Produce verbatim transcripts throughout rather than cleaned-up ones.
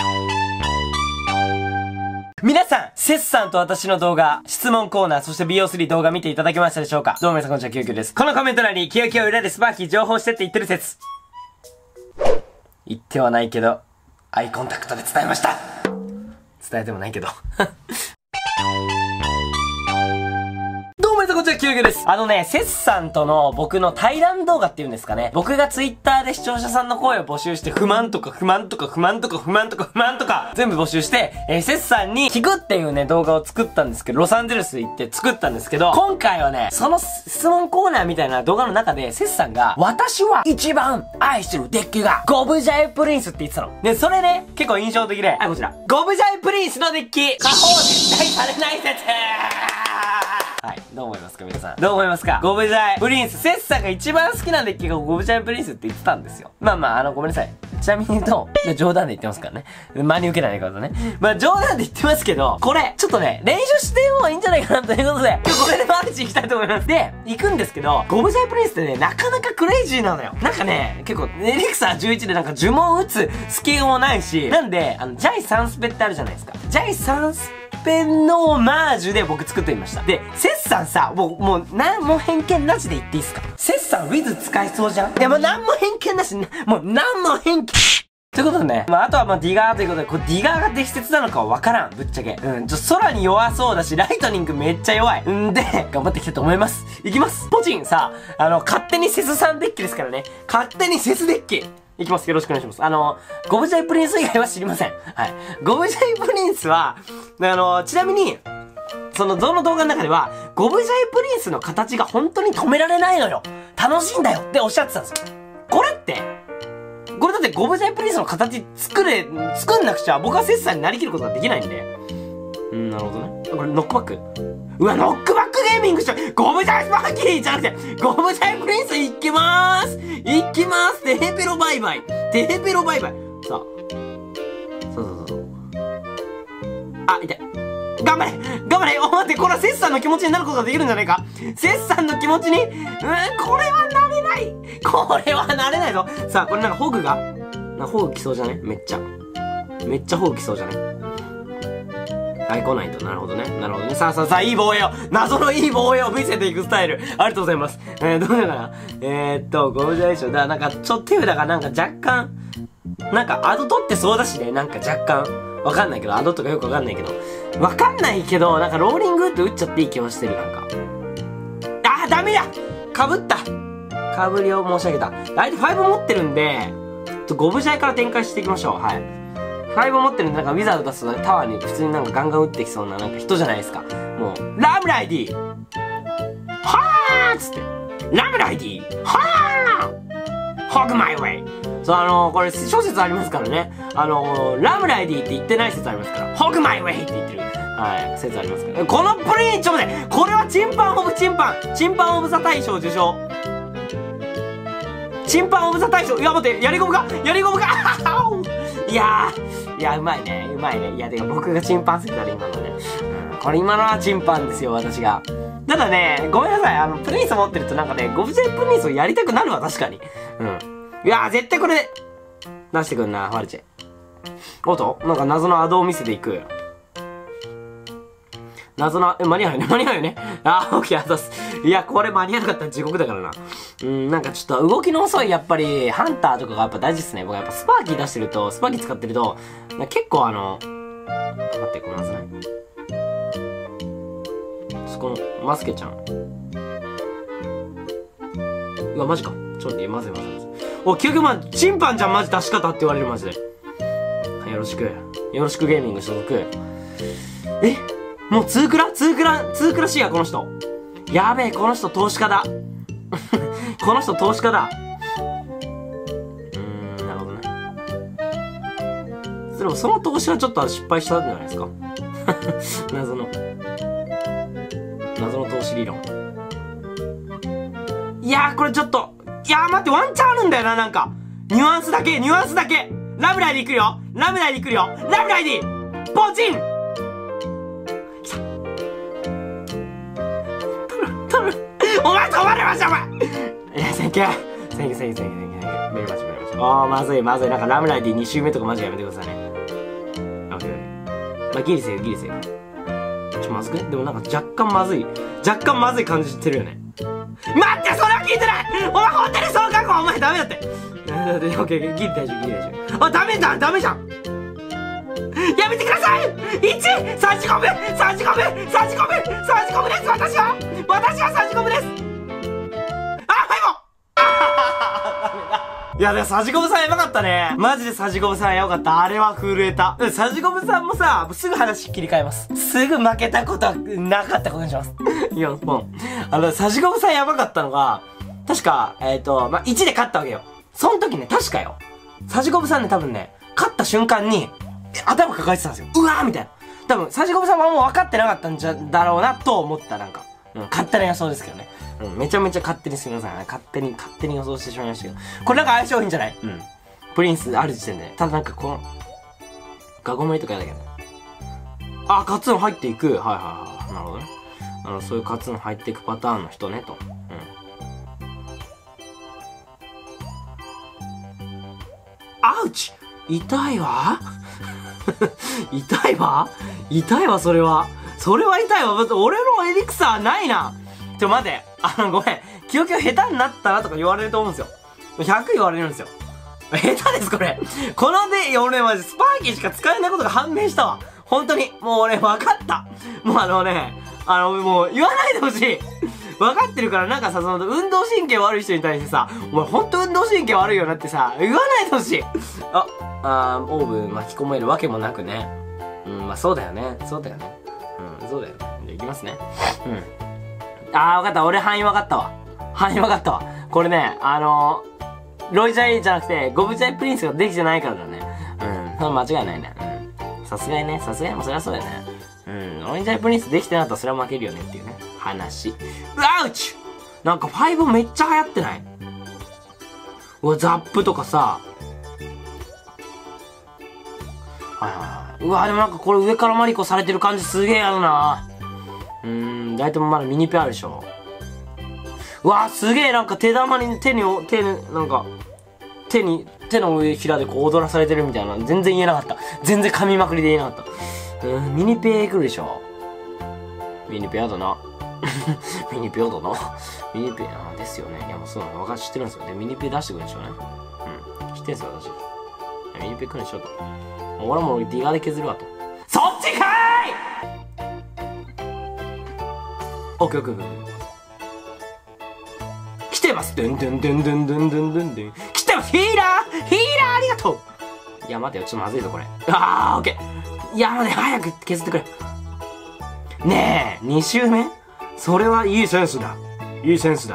皆さん、セスさんと私の動画、質問コーナー、そして ビーオースリー 動画見ていただけましたでしょうか？どうも皆さんこんにちは、キュウキュウです。このコメント欄に、キュウキュウ裏でスパーキー情報してって言ってる説。言ってはないけど、アイコンタクトで伝えました。伝えてもないけど。どうも皆さんこんにちは、キュウキュウです。あのね、セスさんとの僕の対談動画っていうんですかね。僕がツイッターで視聴者さんの声を募集して、不満とか不満とか不満とか不満とか不満とか、全部募集して、えー、セスさんに聞くっていうね、動画を作ったんですけど、ロサンゼルス行って作ったんですけど、今回はね、その質問コーナーみたいな動画の中で、セスさんが、私は一番愛してるデッキが、ゴブジャイプリンスって言ってたの。で、それね、結構印象的で、はい、こちら。ゴブジャイプリンスのデッキ、加工絶対されない説。はい。どう思いますか皆さん。どう思いますか？ゴブジャイプリンス。セスさんが一番好きなデッキがゴブジャイプリンスって言ってたんですよ。まあまあ、あの、ごめんなさい。ちなみに言うと、冗談で言ってますからね。真に受けないでくださいね。まあ冗談で言ってますけど、これ、ちょっとね、練習してもいいんじゃないかなということで、今日これでマルチ行きたいと思います。で、行くんですけど、ゴブジャイプリンスってね、なかなかクレイジーなのよ。なんかね、結構、エリクサーじゅういちでなんか呪文打つスキルもないし、なんで、あの、ジャイさんスペってあるじゃないですか。ジャイさんスペペンのオマージュで僕作ってみました。で、セッさんさ、もう、もう、なんも偏見なしで言っていいっすか？セッさん、ウィズ使えそうじゃん？いや、もうなんも偏見なし、もう、なんも偏見。ということでね。まあ、あとはまあ、ディガーということで、これディガーが適切なのかはわからん。ぶっちゃけ。うん。ちょ、空に弱そうだし、ライトニングめっちゃ弱い。んで、頑張っていきたいと思います。いきます。ポチンさ、あの、勝手にセスさんデッキですからね。勝手にセスデッキ。いきます。よろしくお願いします。あの、ゴブジャイプリンス以外は知りません。はい。ゴブジャイプリンスは、あの、ちなみに、その、どの動画の中では、ゴブジャイプリンスの形が本当に止められないのよ。楽しいんだよっておっしゃってたんですよ。これって、これだってゴブジャイプリンスの形作れ、作んなくちゃ僕はセスさんになりきることができないんで。うん、なるほどね。これノックバック。うわ、ノックバックゲーミングしよう。ゴブジャイスパーキーじゃなくて、ゴブジャイプリンスいきまーすいきまーすテヘペロバイバイテヘペロバイバイさあ。そうそうそうそう。あ、痛い。頑張れ頑張れお、待って、これはセスさんの気持ちになることができるんじゃないか？セスさんの気持ちに、うーん、これはなれないこれはなれないぞ。さあ、これなんかホグがなんかホグ来そうじゃね？めっちゃ。めっちゃホグ来そうじゃね？はい、来ないと。なるほどね。なるほどね。さあさあさあ、いい防衛を、謎のいい防衛を見せていくスタイル。ありがとうございます。えー、どうだかなえーっと、ゴブジャイショー。だからなんか、ちょっと手札がなんか若干、なんかアド取ってそうだしね。なんか若干。わかんないけど、アドとかよくわかんないけど。わかんないけど、なんかローリングって打っちゃっていい気はしてる、なんか。あー、ダメやかぶったかぶりを申し上げた。相手ファイブ持ってるんで、ちょっとゴブジャイから展開していきましょう。はい。ファイブ持ってるんで、なんかウィザード出すとタワーに普通になんかガンガン打ってきそうななんか人じゃないですか。もう、ラムライディはーっつって。ラムライディはーホグマイウェイそう、あのー、これ諸説ありますからね。あのー、ラムライディって言ってない説ありますから。ホグマイウェイって言ってる。はい、説ありますから。このプリン、ちょっと待って、これはチンパンオブチンパンチンパンオブザ大賞受賞。チンパンオブザ大賞。いや、待って、やりゴムかやりゴムかいやー、いや、うまいね、うまいね。いや、てか僕がチンパンすぎたら今のね。うん、これ今のはチンパンですよ、私が。ただね、ごめんなさい。あの、プリンス持ってるとなんかね、ゴブジャイプリンスをやりたくなるわ、確かに。うん。いやー、絶対これで、出してくんな、マルチェ。おっとなんか謎のアドを見せていく。謎の、え、間に合うよね間に合うよねあー、オッケー、あざす。いや、これ間に合わなかったら地獄だからな。うん、なんかちょっと動きの遅い、やっぱり、ハンターとかがやっぱ大事っすね。僕やっぱスパーキー出してると、スパーキー使ってると、結構あの、待って、ごめんなさい。この、マスケちゃん。うわ、マジか。ちょっと待って、まずいまずいまずい。お、きゅうきゅうまん、チンパンちゃんマジ出し方って言われるマジで。はい、よろしく。よろしくゲーミング所属。えもうツークラツークラツークラしや、この人。やべえ、この人投資家だ。この人投資家だ。うーん、なるほどね。でもその投資はちょっと失敗したんじゃないですか。謎の。謎の投資理論。いやー、これちょっと。いやー、待って、ワンチャンあるんだよな、なんか。ニュアンスだけ、ニュアンスだけ。ラブライディ来るよ。ラブライディ来るよ。ラブライディポチン来た。頼む、頼む。お前止まれました、お前いや、センキュー。センキュー、センキュー、センキュー、センキュー。メリマチ、メリマチ。あー、まずい、まずい。なんかラブライディに周目とかマジやめてくださいね。 まあ、ギリセーフ、ギリセーフ。ちょ、まずくね？でもなんか若干まずい。若干まずい感じしてるよね。待って、それは聞いてない！お前本当にそうか？お前ダメだって。だって、オッケー、ギリ大丈夫、ギリ大丈夫。あ、ダメだ、ダメじゃん！やめてください！ いち! さじこむ！さじこむ！さじこむ！さじこむです！私は！私はさじこむです！あ、はいも！いや、でも、サジコブさんやばかったね。マジでサジコブさんやばかった。あれは震えた。サジコブさんもさ、すぐ話切り替えます。すぐ負けたことはなかったことにします。よんぽん。あの、サジコブさんやばかったのが、確か、えっ、ー、と、まあ、いちで勝ったわけよ。その時ね、確かよ。サジコブさんね、多分ね、勝った瞬間に、頭抱えてたんですよ。うわーみたいな。多分、サジコブさんはもう分かってなかったんじゃ、だろうな、と思った、なんか。うん、勝手な予想ですけどね。うん、めちゃめちゃ勝手にすみません。勝手に、勝手に予想してしまいましたけど。これなんか相性いいんじゃない？うん。プリンスある時点で。ただなんかこの、ガゴメリとかやだけど。あ、カツン入っていく。はいはいはい。なるほどね。あの、そういうカツン入っていくパターンの人ね、と。うん。アウチ！痛いわ痛いわ痛いわ、それは。それは痛いわ。俺のエリクサーないな。ちょ、待て。あの、ごめん。記憶下手になったなとか言われると思うんですよ。ひゃく言われるんですよ。下手です、これ。こので、俺マジスパーキーしか使えないことが判明したわ。本当に。もう俺分かった。もうあのね、あの、もう言わないでほしい。分かってるから、なんかさ、その、運動神経悪い人に対してさ、お前ほんと運動神経悪いよなってさ、言わないでほしい。あ、あー、オーブ巻き込めるわけもなくね。うん、まあそうだよね。そうだよね。うん、そうだよね。じゃあ行きますね。うん。あー、わかった。俺範囲わかったわ。範囲わかったわ。これね、あのー、ロイジャイじゃなくて、ゴブジャイプリンスができてないからだね。うん、間違いないね。うん。さすがにね、さすがにもそりゃそうだよね。うん、ロイジャイプリンスできてなかったらそれは負けるよねっていうね、話。アウチ！なんかファイブめっちゃ流行ってない？うわ、ザップとかさ。はいはいはい。うわ、でもなんかこれ上からマリコされてる感じすげえあるな。うーん、大体もまだミニペあるでしょ。うわー、すげえなんか手玉に、手に、手に、なんか、手に、手の上ひらでこう踊らされてるみたいな。全然言えなかった。全然噛みまくりで言えなかった。うん、ミニペ来るでしょ。ミニペやだな。ミニペやだな。ミニペ、あ、ですよね。いやもうそうなの、わか知ってるんですよ。で、ミニペ出してくるんでしょうね。うん。知ってんすよ、私。ミニペ来るんでしょと。俺もディガーで削るわと。そっちかーい！オッケーオッケーオッケー。来てます！ドゥンドゥンドゥンドゥンドゥンドゥンドゥンドゥン。来てます！ヒーラー！ヒーラーありがとう！いや、待てよ。ちょっとまずいぞ、これ。あー、オッケー。いや、ね、早く削ってくれ。ねえ、に周目？それはいいセンスだ。いいセンスだ。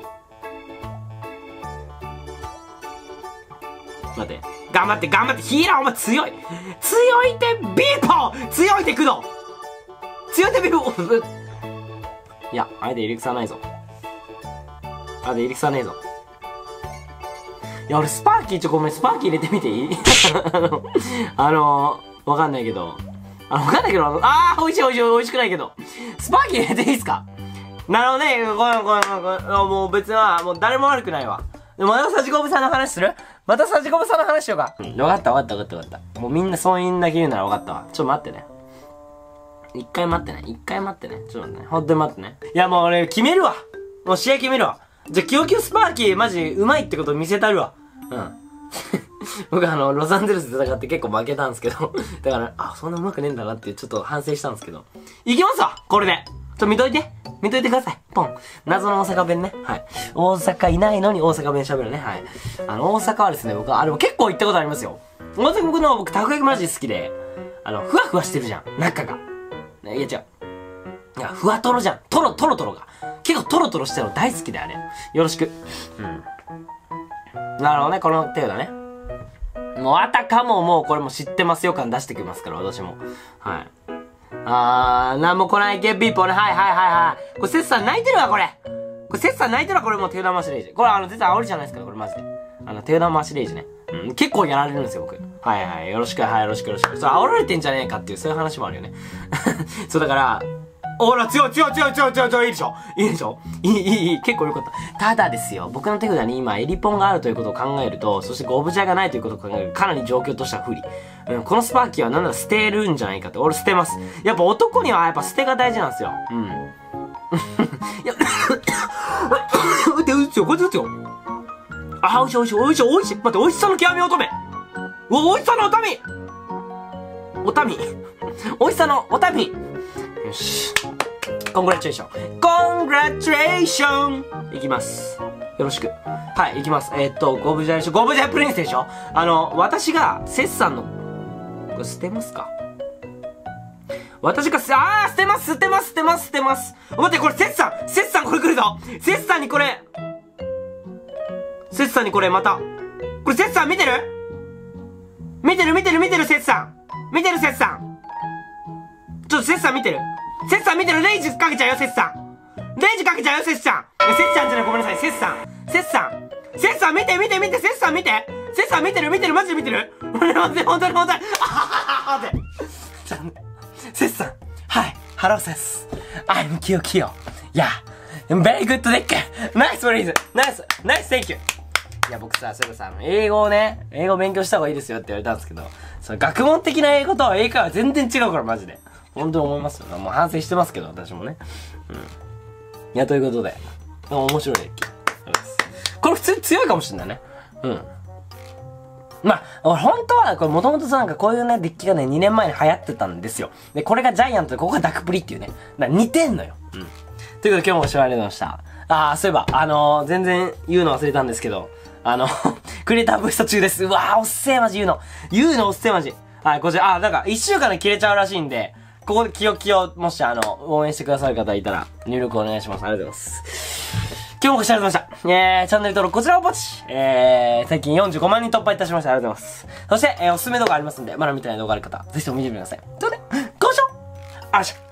待って。頑張って、頑張って。ヒーラーお前強い。強いてビーポー！強いてクド！強いてビーポー！いや、あれでエリクサないぞ。あれでエリクサねえぞ。いや、俺スパーキーちょ、ごめん、スパーキー入れてみていい？あの、あのー、わかんないけど。あ、わかんないけど、あー、美味しい美味しい美味しくないけど。スパーキー入れていいっすか？なるほどね。ごめんごめんごめん。もう別は、もう誰も悪くないわ。でまたサジコブさんの話する？またサジコブさんの話しようか。うん、わかったわかったわかったわかった。もうみんなそういうんだけ言うならわかったわ。ちょっと待ってね。一回待ってね。一回待ってね。ちょっと待ってね。ほんとに待ってね。いやもう俺決めるわ。もう試合決めるわ。じゃあ、キヨキヨスパーキーマジ上手いってこと見せたるわ。うん。僕あの、ロサンゼルスで戦って結構負けたんですけど。だから、あ、そんな上手くねえんだなってちょっと反省したんですけど。いきますわこれで。ちょ、見といて。見といてください。ポン。謎の大阪弁ね。はい。大阪いないのに大阪弁喋るね。はい。あの、大阪はですね、僕は、あれも結構行ったことありますよ。大阪僕の、僕、たこ焼きマジ好きで、あの、ふわふわしてるじゃん。中が。いや、違う。いや、ふわとろじゃん。とろ、とろとろが。結構トロトロしてるの大好きだよね。よろしく。うん。なるほどね。この程度だね。もうあたかももうこれも知ってますよ感出してきますから、私も。はい。あー、なんも来ないゲッピーポーね。はいはいはいはい。これ、セツさん泣いてるわ、これ。これ、セツさん泣いてるわ、これもう手玉足レイジ。これ、あの、絶対煽りじゃないですから、これマジで。あの、手玉足レイジね。うん、結構やられるんですよ、僕。はいはい。よろしく、はい、よろしく、よろしく。そう、煽られてんじゃねえかっていう、そういう話もあるよね。そう、だから、 ほら、強い強い強い強い強い強い、いいでしょいいでしょいいいいいい、結構よかった。ただですよ、僕の手札に今エリポンがあるということを考えると、そしてゴブジャがないということを考えると、かなり状況としては不利。うん、このスパーキーはなんなら捨てるんじゃないかって、俺捨てます。やっぱ男にはやっぱ捨てが大事なんですよ。うん。いや、待って、うつよ、こいつうつよ。あ、おいしいおいしいおいしいおいしい。待って、おいしさの極み乙女。うわ、おいしさのおたみおたみおいしさのおたみ。よし。コングラチュレーション。コングラチュレーションいきます。よろしく。はい、いきます。えー、っと、ゴブジャでしょ。ゴブジャプリンスでしょ。あの、私が、セッサンの、これ捨てますか？私が、あー捨てます捨てます捨てます捨てます。待って、これセッサンセッサンこれ来るぞ。セッサンにこれセッサンにこれまた。これセッサン見てる見てる見てる見てるセッサン見てるセッサンちょっとセッサン見てるセッサン見てるレイジかけちゃうよセッサンレイジかけちゃうよセッサンセッサンじゃないごめんなさいセッサンセッサンセッサン見て見て見てセッサン見てセッサン見てる見てるマジで見てる待って本当に本当にあははは待ってちょっとセッサンはいハローセス I'm キヨキヨ Yeah Very good deck Nice please Nice Nice thank youいや僕さ、そういえばさ、英語をね、英語勉強した方がいいですよって言われたんですけど、その学問的な英語と英会話全然違うからマジで。本当に思いますよ。もう反省してますけど、私もね。うん。いや、ということで、面白いデッキ。これ普通に強いかもしれないね。うん。まあ、俺本当は、これもともとさ、なんかこういうね、デッキがね、にねんまえに流行ってたんですよ。で、これがジャイアントで、ここがダクプリっていうね。だから似てんのよ。うん。ということで今日もご視聴ありがとうございました。あー、そういえば、あのー、全然言うの忘れたんですけど、あの、クリエイターブースト中です。うわー、おっせえマジ言うの。言うのおっせえマジ。はい、こちら、あ、なんか、一週間で切れちゃうらしいんで、ここでキヨキヨ、もしあの、応援してくださる方いたら、入力お願いします。ありがとうございます。今日もご視聴ありがとうございました。えー、チャンネル登録こちらをポチえー、最近よんじゅうごまんにん突破いたしました。ありがとうございます。そして、えー、おすすめ動画ありますんで、まだ見てない動画ある方、ぜひとも見てみてください。ということで、ご視聴ありがとうございました。